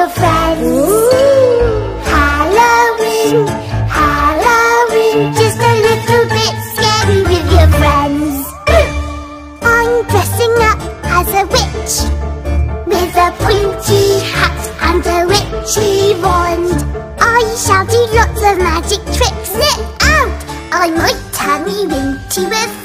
your friends. Ooh. Halloween, Halloween, just a little bit scary with your friends. I'm dressing up as a witch, with a pointy hat and a witchy wand. I shall do lots of magic tricks. Look out! I might turn you into a